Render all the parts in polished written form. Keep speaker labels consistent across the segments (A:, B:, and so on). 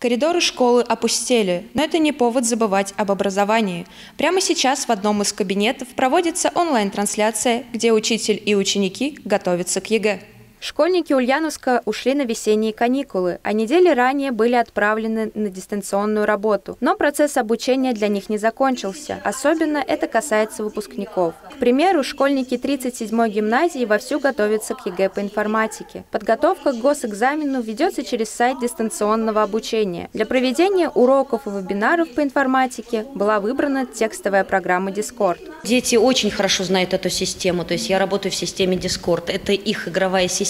A: Коридоры школы опустели, но это не повод забывать об образовании. Прямо сейчас в одном из кабинетов проводится онлайн-трансляция, где учитель и ученики готовятся к ЕГЭ.
B: Школьники Ульяновска ушли на весенние каникулы, а недели ранее были отправлены на дистанционную работу. Но процесс обучения для них не закончился. Особенно это касается выпускников. К примеру, школьники 37-й гимназии вовсю готовятся к ЕГЭ по информатике. Подготовка к госэкзамену ведется через сайт дистанционного обучения. Для проведения уроков и вебинаров по информатике была выбрана текстовая программа Discord.
C: Дети очень хорошо знают эту систему, то есть я работаю в системе Discord. Это их игровая система.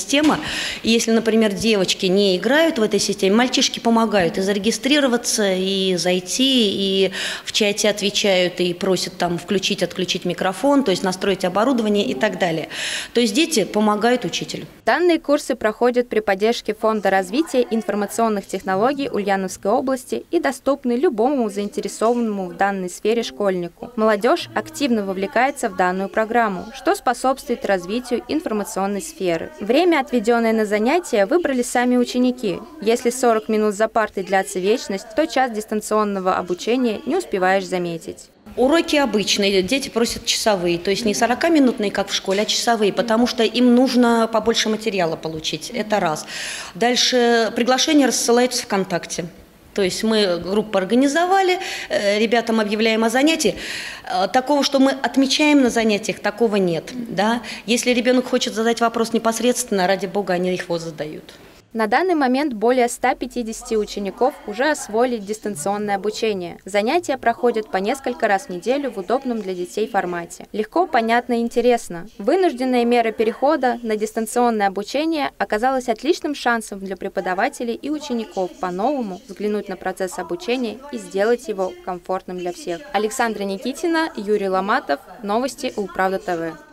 C: И если, например, девочки не играют в этой системе, мальчишки помогают и зарегистрироваться, и зайти, и в чате отвечают, и просят там включить-отключить микрофон, то есть настроить оборудование и так далее. То есть дети помогают учителю.
B: Данные курсы проходят при поддержке Фонда развития информационных технологий Ульяновской области и доступны любому заинтересованному в данной сфере школьнику. Молодежь активно вовлекается в данную программу, что способствует развитию информационной сферы. Время, отведенное на занятия, выбрали сами ученики. Если 40 минут за партой длятся вечность, то час дистанционного обучения не успеваешь заметить.
C: Уроки обычные, дети просят часовые, то есть не 40-минутные, как в школе, а часовые, потому что им нужно побольше материала получить, это раз. Дальше приглашения рассылаются ВКонтакте. То есть мы группу организовали, ребятам объявляем о занятии. Такого, что мы отмечаем на занятиях, такого нет. Да? Если ребенок хочет задать вопрос непосредственно, ради бога, они его задают.
B: На данный момент более 150 учеников уже освоили дистанционное обучение. Занятия проходят по несколько раз в неделю в удобном для детей формате. Легко, понятно и интересно. Вынужденная мера перехода на дистанционное обучение оказалась отличным шансом для преподавателей и учеников по-новому взглянуть на процесс обучения и сделать его комфортным для всех. Александра Никитина, Юрий Ломатов. Новости Улправда ТВ.